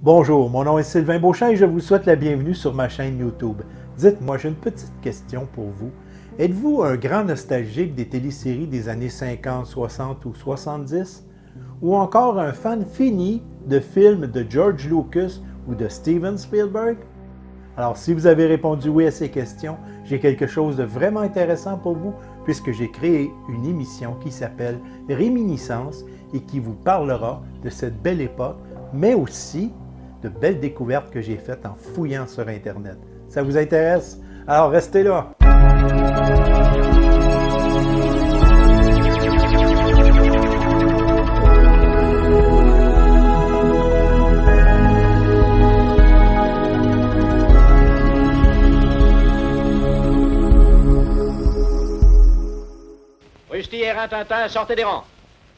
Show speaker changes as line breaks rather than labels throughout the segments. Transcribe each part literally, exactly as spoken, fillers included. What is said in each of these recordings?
Bonjour, mon nom est Sylvain Beauchamp et je vous souhaite la bienvenue sur ma chaîne YouTube. Dites-moi, j'ai une petite question pour vous. Êtes-vous un grand nostalgique des téléséries des années cinquante, soixante ou soixante-dix? Ou encore un fan fini de films de George Lucas ou de Steven Spielberg? Alors, si vous avez répondu oui à ces questions, j'ai quelque chose de vraiment intéressant pour vous puisque j'ai créé une émission qui s'appelle Réminiscence et qui vous parlera de cette belle époque, mais aussi de belles découvertes que j'ai faites en fouillant sur Internet. Ça vous intéresse? Alors restez là!
Rusty et Rintintin, sortez des rangs.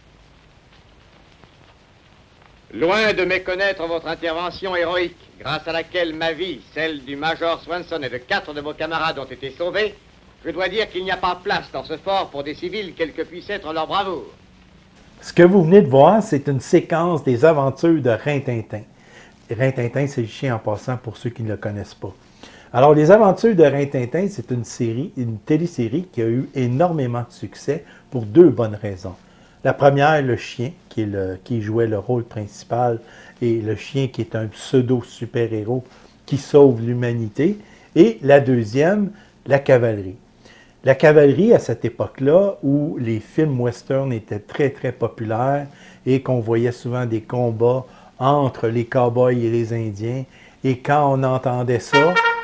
Loin de méconnaître votre intervention héroïque, grâce à laquelle ma vie, celle du Major Swanson et de quatre de vos camarades ont été sauvées, je dois dire qu'il n'y a pas place dans ce fort pour des civils, quelle que puisse être leur bravoure.
Ce que vous venez de voir, c'est une séquence des aventures de Rintintin. Rintintin, c'est le chien en passant pour ceux qui ne le connaissent pas. Alors, les aventures de Rintintin, c'est une série, une télésérie qui a eu énormément de succès pour deux bonnes raisons. La première, le chien, qui, est le, qui jouait le rôle principal, et le chien qui est un pseudo-super-héros qui sauve l'humanité. Et la deuxième, la cavalerie. La cavalerie, à cette époque-là, où les films western étaient très, très populaires et qu'on voyait souvent des combats entre les cow-boys et les Indiens, et quand on entendait ça,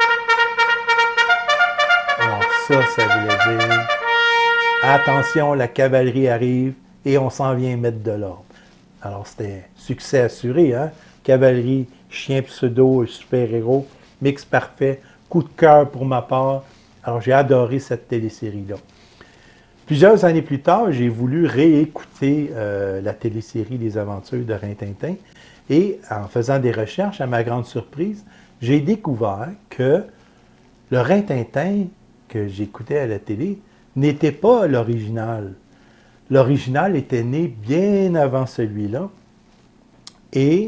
alors ça, ça voulait dire « Attention, la cavalerie arrive », et on s'en vient mettre de l'ordre. Alors, c'était succès assuré, hein? Cavalerie, chien pseudo, super-héros, mix parfait, coup de cœur pour ma part. Alors, j'ai adoré cette télésérie-là. Plusieurs années plus tard, j'ai voulu réécouter euh, la télésérie Les Aventures de Rintintin. Et en faisant des recherches, à ma grande surprise, j'ai découvert que le Rintintin que j'écoutais à la télé n'était pas l'original. L'original était né bien avant celui-là. Et,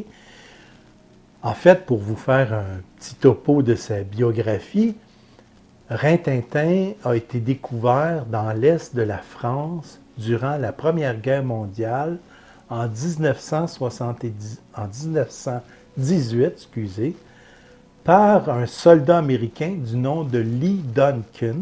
en fait, pour vous faire un petit topo de sa biographie, Rintintin a été découvert dans l'est de la France durant la Première Guerre mondiale en mille neuf cent soixante-dix, en mille neuf cent dix-huit, excusez, par un soldat américain du nom de Lee Duncan,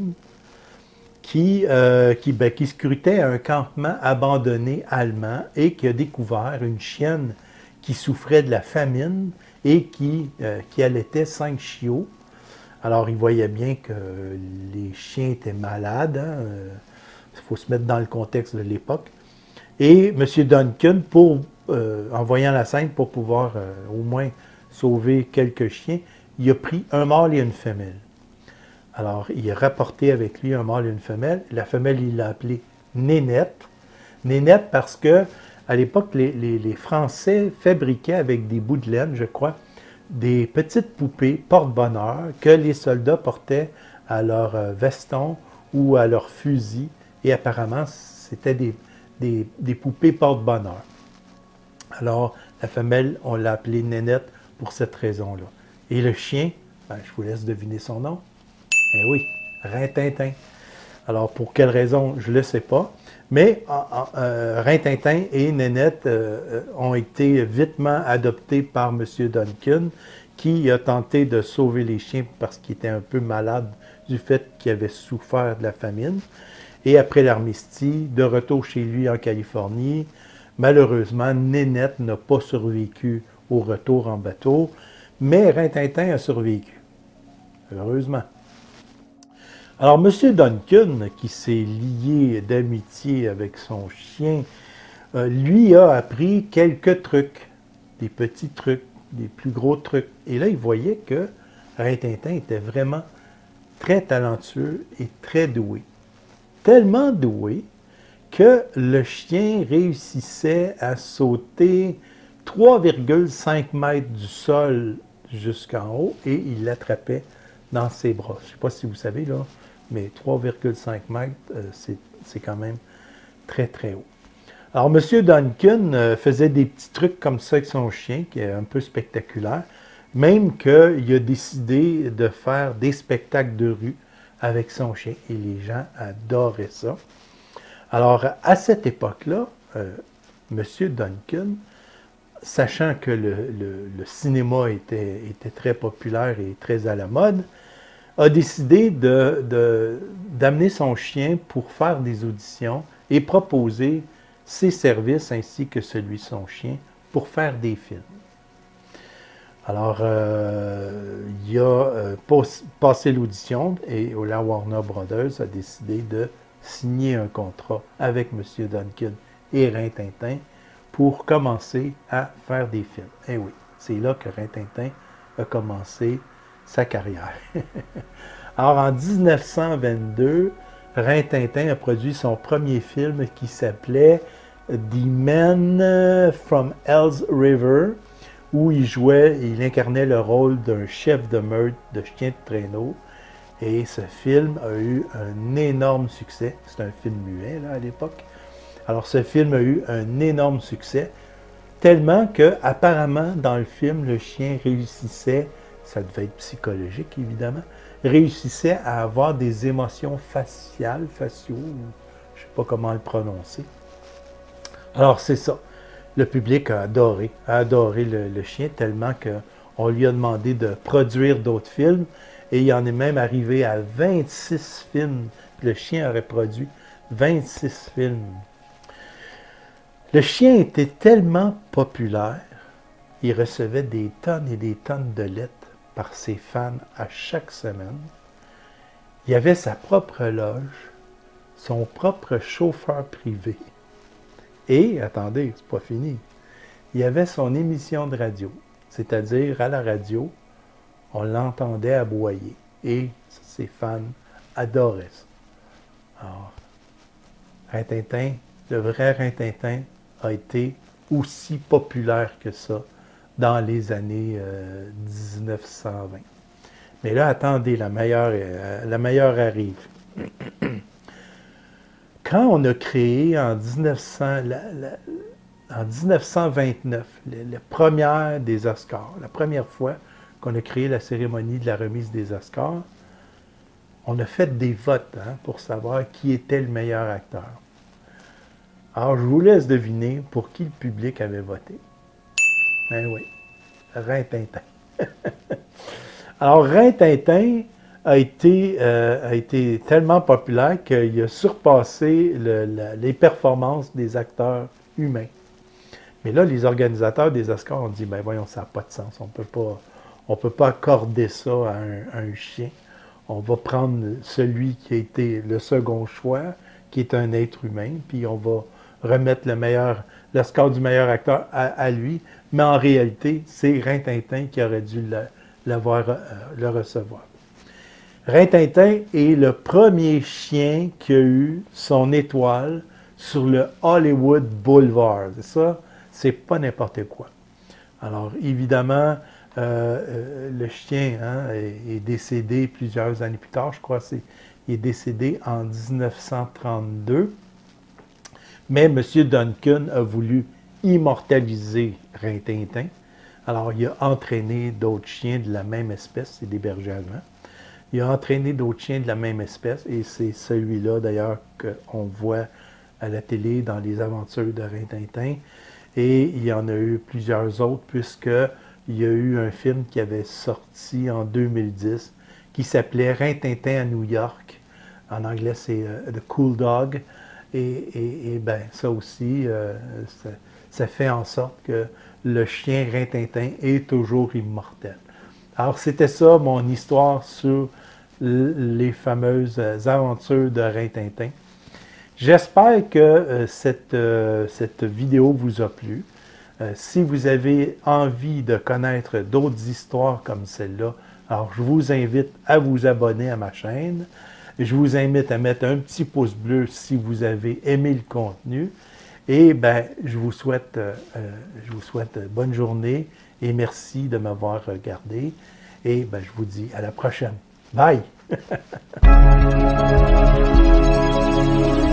qui, euh, qui, ben, qui scrutait un campement abandonné allemand et qui a découvert une chienne qui souffrait de la famine et qui, euh, qui allaitait cinq chiots. Alors, il voyait bien que les chiens étaient malades. Hein? Euh, il faut se mettre dans le contexte de l'époque. Et M. Duncan, pour, euh, en voyant la scène, pour pouvoir euh, au moins sauver quelques chiens, il a pris un mâle et une femelle. Alors, il a rapporté avec lui un mâle et une femelle. La femelle, il l'a appelée Nénette. Nénette parce que à l'époque, les, les, les Français fabriquaient avec des bouts de laine, je crois, des petites poupées porte-bonheur que les soldats portaient à leur veston ou à leur fusil. Et apparemment, c'était des, des, des poupées porte-bonheur. Alors, la femelle, on l'a appelée Nénette pour cette raison-là. Et le chien, ben, je vous laisse deviner son nom. Eh oui, Rintintin. Alors, pour quelle raison, je ne le sais pas. Mais euh, Rintintin et Nénette euh, ont été vitement adoptés par M. Duncan, qui a tenté de sauver les chiens parce qu'il était un peu malade du fait qu'il avait souffert de la famine. Et après l'armistice, de retour chez lui en Californie, malheureusement, Nénette n'a pas survécu au retour en bateau, mais Rintintin a survécu. Heureusement. Alors, M. Duncan, qui s'est lié d'amitié avec son chien, euh, lui a appris quelques trucs, des petits trucs, des plus gros trucs. Et là, il voyait que Rintintin était vraiment très talentueux et très doué. Tellement doué que le chien réussissait à sauter trois virgule cinq mètres du sol jusqu'en haut et il l'attrapait dans ses bras. Je ne sais pas si vous savez, là, mais trois virgule cinq mètres, euh, c'est quand même très, très haut. Alors, M. Duncan euh, faisait des petits trucs comme ça avec son chien, qui est un peu spectaculaire, même qu'il a décidé de faire des spectacles de rue avec son chien, et les gens adoraient ça. Alors, à cette époque-là, euh, M. Duncan, sachant que le, le, le cinéma était, était très populaire et très à la mode, a décidé de, de, d'amener son chien pour faire des auditions et proposer ses services ainsi que celui de son chien pour faire des films. Alors, euh, il a euh, passé l'audition et la Warner Brothers a décidé de signer un contrat avec M. Duncan et Rin-Tintin pour commencer à faire des films. Et oui, c'est là que Rin-Tintin a commencé sa carrière. Alors, en mille neuf cent vingt-deux, Rin-Tintin a produit son premier film qui s'appelait The Man from Hell's River, où il jouait, il incarnait le rôle d'un chef de meute de chien de traîneau. Et ce film a eu un énorme succès. C'est un film muet là, à l'époque. Alors ce film a eu un énorme succès, tellement que apparemment dans le film, le chien réussissait, ça devait être psychologique évidemment, réussissait à avoir des émotions faciales, faciaux, je ne sais pas comment le prononcer. Alors c'est ça. Le public a adoré, a adoré le, le chien tellement qu'on lui a demandé de produire d'autres films et il en est même arrivé à vingt-six films. Le chien aurait produit vingt-six films. Le chien était tellement populaire, il recevait des tonnes et des tonnes de lettres par ses fans à chaque semaine. Il avait sa propre loge, son propre chauffeur privé. Et, attendez, c'est pas fini, il avait son émission de radio, c'est-à-dire à la radio, on l'entendait aboyer et ses fans adoraient ça. Alors, Rin-Tintin, le vrai Rin-Tintin a été aussi populaire que ça dans les années euh, mille neuf cent vingt. Mais là, attendez, la meilleure, euh, la meilleure arrive. Quand on a créé en, mille neuf cents, la, la, en mille neuf cent vingt-neuf la, la première des Oscars, la première fois qu'on a créé la cérémonie de la remise des Oscars, on a fait des votes hein, pour savoir qui était le meilleur acteur. Alors, je vous laisse deviner pour qui le public avait voté. Ben oui, Rin-Tintin. Alors, Rin-Tintin a été, euh, a été tellement populaire qu'il a surpassé le, la, les performances des acteurs humains. Mais là, les organisateurs des Oscars ont dit, ben voyons, ça n'a pas de sens, on peut pas, on peut pas accorder ça à un, à un chien. On va prendre celui qui a été le second choix, qui est un être humain, puis on va remettre le meilleur, le score du meilleur acteur à, à lui. Mais en réalité, c'est Rin-Tintin qui aurait dû le, l'avoir, euh, le recevoir. Rin-Tintin est le premier chien qui a eu son étoile sur le Hollywood Boulevard. Et ça, c'est pas n'importe quoi. Alors, évidemment, euh, euh, le chien hein, est, est décédé plusieurs années plus tard. Je crois qu'il est décédé en mille neuf cent trente-deux. Mais M. Duncan a voulu immortaliser Rin-Tintin. Alors, il a entraîné d'autres chiens de la même espèce, c'est des bergers allemands. Il a entraîné d'autres chiens de la même espèce, et c'est celui-là, d'ailleurs, qu'on voit à la télé dans les aventures de Rin-Tintin. Et il y en a eu plusieurs autres, puisqu'il y a eu un film qui avait sorti en deux mille dix, qui s'appelait Rin-Tintin à New York. En anglais, c'est uh, The Cool Dog. Et, et, et ben, ça aussi, euh, ça, ça fait en sorte que le chien Rin-Tintin est toujours immortel. Alors, c'était ça mon histoire sur les fameuses aventures de Rin-Tintin. J'espère que euh, cette, euh, cette vidéo vous a plu. Euh, si vous avez envie de connaître d'autres histoires comme celle-là, alors je vous invite à vous abonner à ma chaîne. Je vous invite à mettre un petit pouce bleu si vous avez aimé le contenu. Et ben, je vous souhaite, euh, je vous souhaite bonne journée et merci de m'avoir regardé. Et ben, je vous dis à la prochaine. Bye!